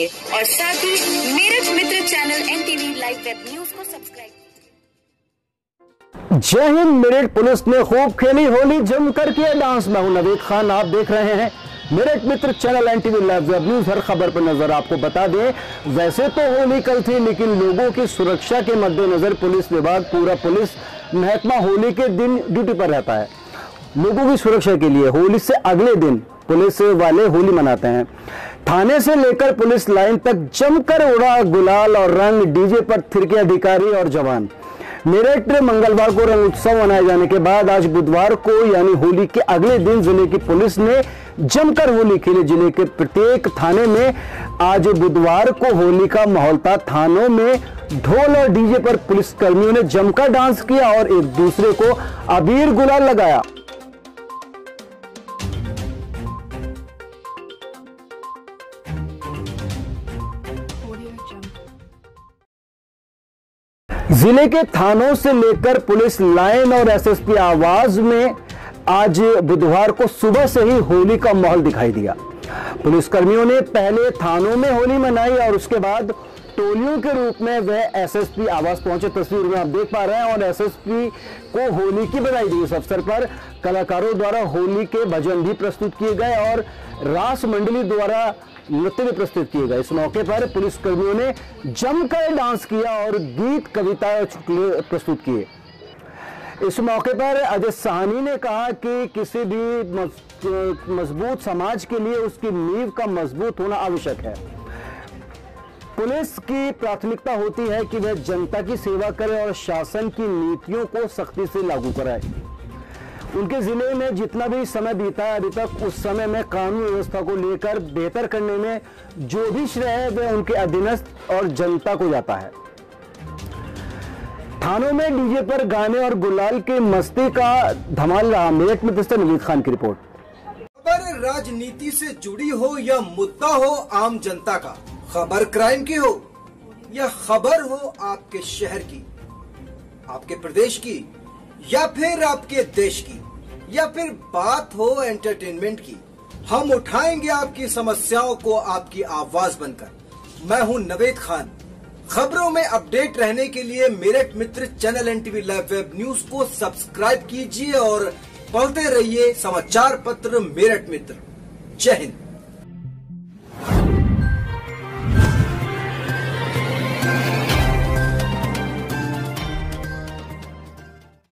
कीजिए और साथ ही Meerut Mitra channel NTV live web news को सब्सक्राइब। जय हिंद। मेरठ पुलिस ने खूब खेली होली, जमकर किया डांस। मैं हूं नवेद खान, आप देख रहे हैं Meerut Mitra channel NTV live web news. हर खबर पर नजर आपको बता दें, वैसे तो होली कल थी, लेकिन लोगों की सुरक्षा के मद्देनजर पुलिस विभाग, पूरा पुलिस महकमा होली के दिन ड्यूटी पर रहता है। लोगों की सुरक्षा के लिए होली से अगले दिन पुलिस वाले होली मनाते हैं। थाने से लेकर पुलिस लाइन तक जमकर उड़ा गुलाल और रंग, डीजे पर थिरके अधिकारी और जवान। मेरठ में मंगलवार को रंग उत्सव मनाए जाने के बाद आज बुधवार को यानी होली के अगले दिन जिले की पुलिस ने जमकर होली खेली। जिले के प्रत्येक थाने में आज बुधवार को होली का माहौल था। थानों में ढोल और डीजे पर पुलिस कर्मियों ने जमकर डांस किया और एक दूसरे को अबीर गुलाल लगाया। जिले के थानों से लेकर पुलिस लाइन और SSP आवाज में आज बुधवार को सुबह से ही होली का माहौल दिखाई दिया। पुलिसकर्मियों ने पहले थानों में होली मनाई और उसके बाद टोलियों के रूप में वह SSP आवास पहुंचे। तस्वीर में आप देख पा रहे हैं और SSP को होली की बधाई दी। इस अवसर पर कलाकारों द्वारा होली के भजन भी प्रस्तुत किए गए और रास मंडली द्वारा नृत्य भी प्रस्तुत किए गए। इस मौके पर पुलिसकर्मियों ने जमकर डांस किया और गीत, कविताएं और चुटकुले प्रस्तुत किए। इस मौके पर अजय साहनी ने कहा कि किसी भी मजबूत समाज के लिए उसकी नींव का मजबूत होना आवश्यक है। पुलिस की प्राथमिकता होती है कि वह जनता की सेवा करे और शासन की नीतियों को सख्ती से लागू कराए। उनके जिले में जितना भी समय बीता है अभी तक, उस समय में कानून व्यवस्था को लेकर बेहतर करने में जो भी श्रेय है वह उनके अधीनस्थ और जनता को जाता है। थानों में डीजे पर गाने और गुलाल के मस्ती का धमाल रहा। मेरठ में नवीद खान की रिपोर्ट। खबर राजनीति से जुड़ी हो या मुद्दा हो आम जनता का, खबर क्राइम की हो या खबर हो आपके शहर की, आपके प्रदेश की या फिर आपके देश की, या फिर बात हो एंटरटेनमेंट की, हम उठाएंगे आपकी समस्याओं को आपकी आवाज बनकर। मैं हूं नवेद खान। खबरों में अपडेट रहने के लिए Meerut Mitra channel NTV live web news को सब्सक्राइब कीजिए और पढ़ते रहिए समाचार पत्र मेरठ मित्र। जय हिंद।